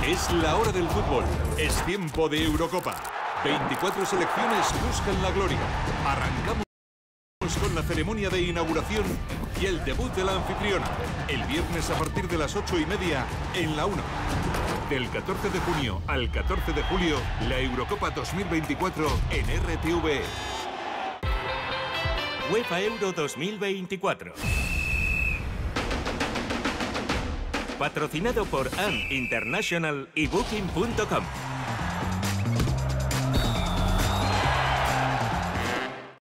Es la hora del fútbol. Es tiempo de Eurocopa. 24 selecciones buscan la gloria. Arrancamos con la ceremonia de inauguración y el debut de la anfitriona. El viernes a partir de las 8:30 en la 1. Del 14 de junio al 14 de julio, la Eurocopa 2024 en RTV. UEFA Euro 2024. Patrocinado por AM International y Booking.com.